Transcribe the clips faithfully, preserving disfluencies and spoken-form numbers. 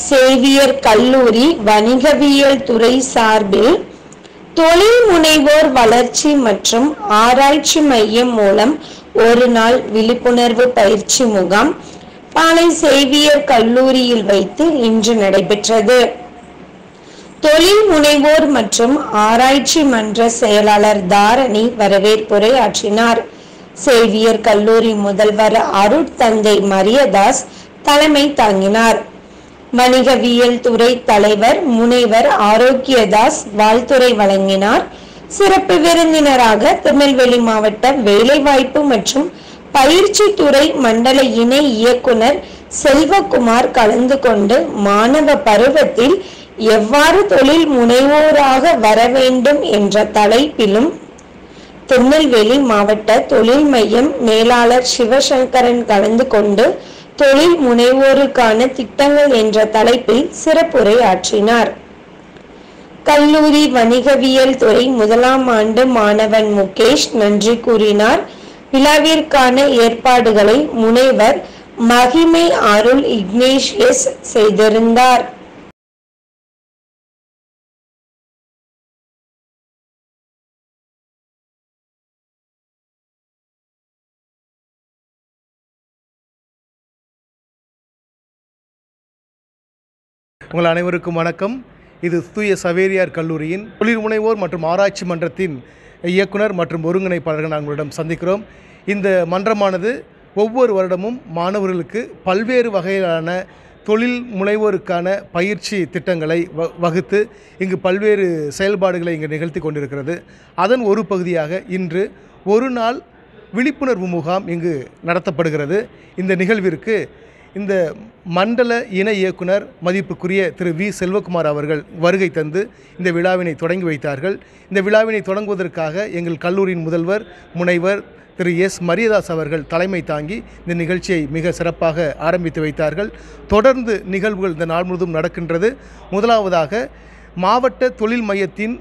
Xavier கல்லூரி வணிகவியல் துறை சார்பில் தொழில் முனைவோர் வளர்ச்சி மற்றும் ஆராய்ச்சி மையம் மூலம் ஒரு நாள் விழிப்புணர்வு பயிற்சி முகாம் பாளை சேவியர் கல்லூரியில் வைத்து இன்று நடைபெற்றது. தொழில் முனைவோர் மற்றும் ஆராய்ச்சி மன்ற செயலாளர் தாரணி வரவேற்புரை ஆற்றினார். சேவியர் கல்லூரி முதல்வர் அருட்தந்தை மரியதாஸ் தலைமை தாங்கினார். வணிகவியல் துறை தலைவர் முனைவர் ஆரோக்கியதாஸ் வாழ்த்துரை வழங்கினார். சிறப்பு விருந்தினராக திருநெல்வேலி மாவட்ட வேலைவாய்ப்பு மற்றும் பயிற்சி துறை மண்டல இணை இயக்குனர் செல்வகுமார் கலந்து கொண்டு மாணவ பருவத்தில் எவ்வாறு தொழில் முனைவோராக வர வேண்டும் என்ற தலைப்பிலும், திருநெல்வேலி மாவட்ட தொழில் மையம் மேலாளர் சிவசங்கரன் கலந்து கொண்டு தொழில் முனைவோருக்கான திட்டங்கள் என்ற தலைப்பில் சிறப்புரை ஆற்றினார். கல்லூரி வணிகவியல் துறை முதலாம் ஆண்டு மாணவன் முகேஷ் நன்றி கூறினார். விழாவிற்கான ஏற்பாடுகளை முனைவர் மகிமை அருள் இக்னேஷியஸ் செய்திருந்தார். உங்கள் அனைவருக்கும் வணக்கம். இது தூய சவேரியார் கல்லூரியின் தொழில் முனைவோர் மற்றும் ஆராய்ச்சி மன்றத்தின் இயக்குனர் மற்றும் ஒருங்கிணைப்பாளர்கள் நாங்களிடம் சந்திக்கிறோம். இந்த மன்றமானது ஒவ்வொரு வருடமும் மாணவர்களுக்கு பல்வேறு வகையிலான தொழில் முனைவோருக்கான பயிற்சி திட்டங்களை வ வகுத்து இங்கு பல்வேறு செயல்பாடுகளை இங்கு நிகழ்த்தி கொண்டிருக்கிறது. அதன் ஒரு பகுதியாக இன்று ஒரு நாள் விழிப்புணர்வு முகாம் இங்கு நடத்தப்படுகிறது. இந்த நிகழ்விற்கு இந்த மண்டல இணை இயக்குனர் மதிப்புக்குரிய திரு வி செல்வகுமார் அவர்கள் வருகை தந்து இந்த விழாவினை தொடங்கி வைத்தார்கள். இந்த விழாவினை தொடங்குவதற்காக எங்கள் கல்லூரியின் முதல்வர் முனைவர் திரு எஸ் மரியதாஸ் அவர்கள் தலைமை தாங்கி இந்த நிகழ்ச்சியை மிக சிறப்பாக ஆரம்பித்து வைத்தார்கள். தொடர்ந்து நிகழ்வுகள் இந்த நாள் முழுவதும் நடக்கின்றது. முதலாவதாக மாவட்ட தொழில் மையத்தின்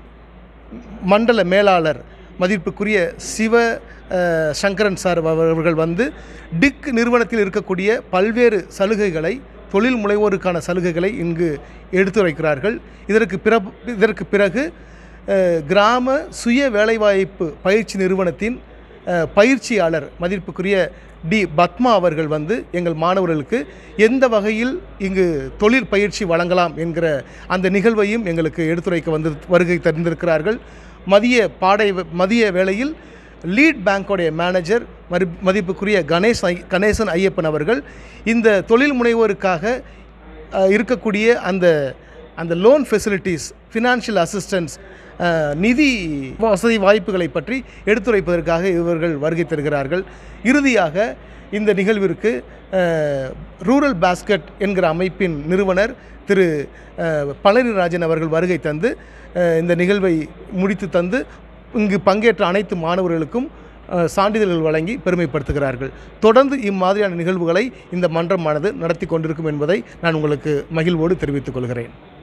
மண்டல மேலாளர் மதிப்புக்குரிய சிவ சங்கரன் சார் அவர்கள் வந்து டிக் நிறுவனத்தில் இருக்கக்கூடிய பல்வேறு சலுகைகளை, தொழில் முனைவோருக்கான சலுகைகளை இங்கு எடுத்துரைக்கிறார்கள். இதற்கு பிற இதற்கு பிறகு கிராம சுய வேலைவாய்ப்பு பயிற்சி நிறுவனத்தின் பயிற்சியாளர் மதிப்புக்குரிய டி பத்மா அவர்கள் வந்து எங்கள் மாணவர்களுக்கு எந்த வகையில் இங்கு தொழில் பயிற்சி வழங்கலாம் என்கிற அந்த நிகழ்வையும் எங்களுக்கு எடுத்துரைக்க வந்து வருகை தந்திருக்கிறார்கள். மதிய பாடை மதிய வேளையில் லீட் பேங்கோடைய மேனேஜர் மதி மதிப்புக்குரிய கணேஷ் கணேசன் ஐயப்பன் அவர்கள் இந்த தொழில் முனைவோருக்காக இருக்கக்கூடிய அந்த அந்த லோன் ஃபெசிலிட்டிஸ், ஃபினான்ஷியல் அசிஸ்டன்ஸ், நிதி வசதி வாய்ப்புகளை பற்றி எடுத்துரைப்பதற்காக இவர்கள் வருகை தருகிறார்கள். இறுதியாக இந்த நிகழ்விற்கு ரூரல் பாஸ்கெட் என்கிற அமைப்பின் நிறுவனர் திரு பழனிராஜன் அவர்கள் வருகை தந்து இந்த நிகழ்வை முடித்து தந்து இங்கு பங்கேற்ற அனைத்து மாணவர்களுக்கும் சான்றிதழ்கள் வழங்கி பெருமைப்படுத்துகிறார்கள். தொடர்ந்து இம்மாதிரியான நிகழ்வுகளை இந்த மன்றமானது நடத்தி கொண்டிருக்கும் என்பதை நான் உங்களுக்கு மகிழ்வோடு தெரிவித்துக் கொள்கிறேன்.